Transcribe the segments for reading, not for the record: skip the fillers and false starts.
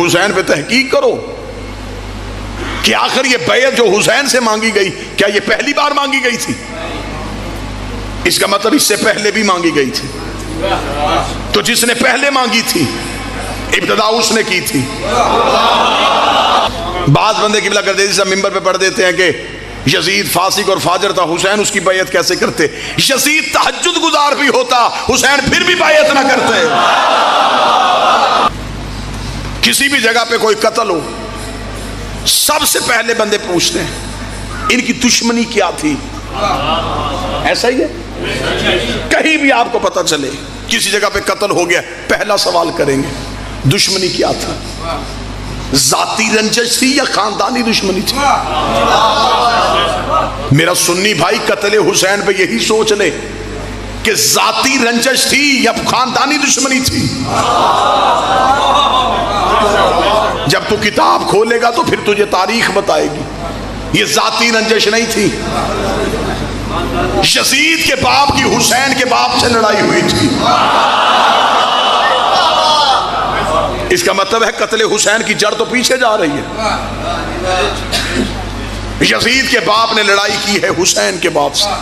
حسین پہ تحقیق کرو کہ آخر یہ بیعت جو حسین سے مانگی گئی کیا یہ پہلی بار مانگی گئی تھی؟ اس کا مطلب اس سے پہلے بھی مانگی گئی تھی. تو جس نے پہلے مانگی تھی ابتدا اس نے کی تھی. بعض بندے قبلہ گردیزی سے ممبر پہ پڑھ دیتے ہیں کہ یزید فاسق اور فاجر تھا، حسین اس کی بیعت کیسے کرتے؟ یزید تہجد گزار بھی ہوتا، حسین پھر بھی بیعت نہ کرتے. کسی بھی جگہ پہ کوئی قتل ہو، سب سے پہلے بندے پوچھتے ہیں ان کی دشمنی کیا تھی. ایسا ہی ہے، کہیں بھی آپ کو پتہ چلے کسی جگہ پہ قتل ہو گیا، پہلا سوال کریں گے دشمنی کیا تھا؟ ذاتی رنجش تھی یا خاندانی دشمنی تھی؟ میرا سنی بھائی قتل حسین پہ یہی سوچ لے کہ ذاتی رنجش تھی یا خاندانی دشمنی تھی. جب تو کتاب کھولے گا تو پھر تجھے تاریخ بتائے گی. یہ ذاتی رنجش نہیں تھی. یزید کے باپ کی حسین کے باپ سے لڑائی ہوئی تھی. اس کا مطلب ہے قتل حسین کی جڑ تو پیچھے جا رہی ہے. یزید کے باپ نے لڑائی کی ہے حسین کے باپ سے.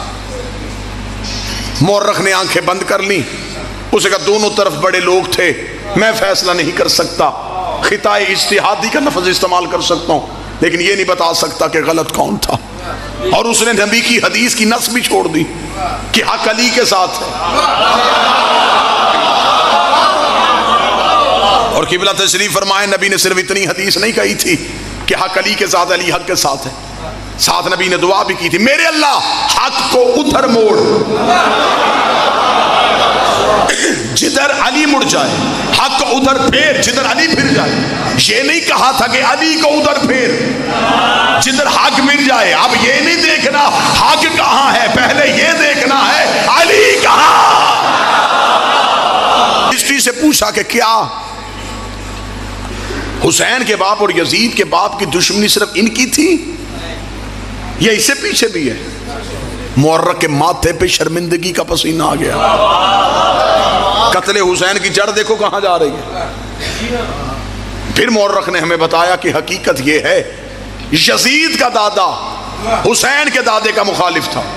مورخ نے آنکھیں بند کر لی، اسے کہا دونوں طرف بڑے لوگ تھے، میں فیصلہ نہیں کر سکتا، خطۂ اجتہادی کا لفظ استعمال کر سکتا ہوں لیکن یہ نہیں بتا سکتا کہ غلط کون تھا. اور اس نے نبی کی حدیث کی نص بھی چھوڑ دی کہ حق علی کے ساتھ ہے. اور قبلہ تشریف فرمائے نبی نے صرف اتنی حدیث نہیں کہی تھی کہ حق علی کے ساتھ، علی حق کے ساتھ ہے، ساتھ نبی نے دعا بھی کی تھی میرے اللہ حق کو ادھر موڑ جدھر علی مڑ جائے، حق کو ادھر پھیر جدھر علی پھر جائے. یہ نہیں کہا تھا کہ علی کو ادھر پھیر جدھر حق مل جائے. اب یہ نہیں دیکھنا حق کہاں ہے، پہلے یہ دیکھنا ہے علی کہاں. ہسٹری سے پوچھا کہ کیا حسین کے باپ اور یزید کے باپ کی دشمنی صرف ان کی تھی یا اس سے پیچھے بھی ہے؟ مورخ کے ماتھے پہ شرمندگی کا پسینہ آ گیا. قتل حسین کی جڑ دیکھو کہاں جا رہی ہے. پھر مورخ نے ہمیں بتایا کہ حقیقت یہ ہے یزید کا دادا حسین کے دادے کا مخالف تھا.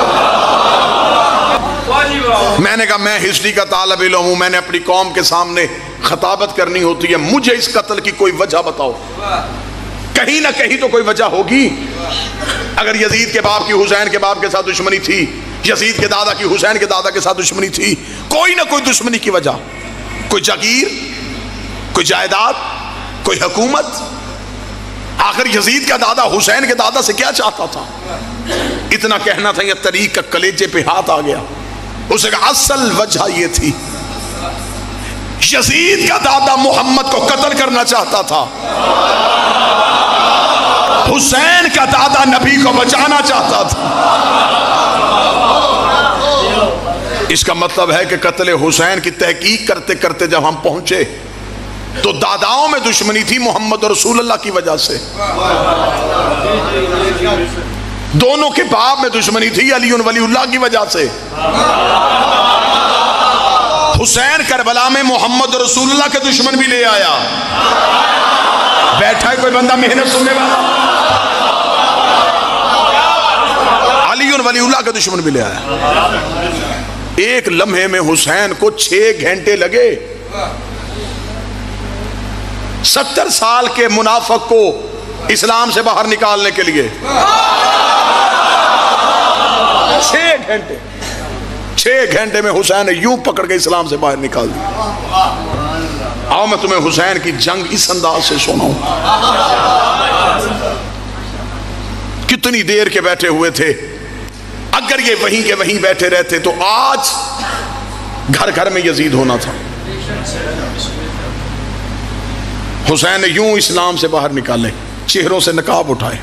میں نے کہا میں ہسٹری کا طالب علم ہوں، میں نے اپنی قوم کے سامنے خطابت کرنی ہوتی ہے، مجھے اس قتل کی کوئی وجہ بتاؤ. کہیں نہ کہیں تو کوئی وجہ ہوگی. اگر یزید کے باپ کی حسین کے باپ کے ساتھ دشمنی تھی، یزید کے دادا کی حسین کے دادا کے ساتھ دشمنی تھی، کوئی نہ کوئی دشمنی کی وجہ، کوئی جاگیر، کوئی جائیداد، کوئی حکومت. آخر یزید کا دادا حسین کے دادا سے کیا چاہتا تھا؟ اتنا کہنا تھا یہ طریق کا کلیجے پہ ہاتھ آ گیا. اسے کہا اصل وجہ یہ تھی یزید کا دادا محمد کو قتل کرنا چاہتا تھا، حسین کا دادا نبی کو بچانا چاہتا تھا. اس کا مطلب ہے کہ قتل حسین کی تحقیق کرتے کرتے جب ہم پہنچے تو داداؤں میں دشمنی تھی محمد رسول اللہ کی وجہ سے، دونوں کے باپ میں دشمنی تھی علی ولی اللہ کی وجہ سے. حسین کربلا میں محمد رسول اللہ کے دشمن بھی لے آیا. بیٹھا ہے کوئی بندہ محنت سننے والا، علی ولی اللہ کے دشمن بھی لے آیا. ایک لمحے میں حسین کو 6 گھنٹے لگے 70 سال کے منافق کو اسلام سے باہر نکالنے کے لیے. 6 گھنٹے میں حسین نے یوں پکڑ کے اسلام سے باہر نکال دیا. آؤ میں تمہیں حسین کی جنگ اس انداز سے سناؤں. کتنی دیر کے بیٹھے ہوئے تھے. اگر یہ وہیں کے وہیں بیٹھے رہتے تو آج گھر گھر میں یزید ہونا تھا. حسین نے یوں اسلام سے باہر نکالے، چہروں سے نقاب اٹھائے.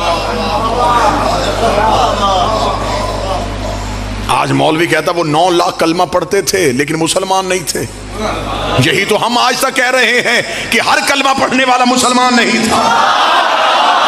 آج مولوی کہتا وہ 9 لاکھ کلمہ پڑھتے تھے لیکن مسلمان نہیں تھے. یہی تو ہم آج تک کہہ رہے ہیں کہ ہر کلمہ پڑھنے والا مسلمان نہیں تھا.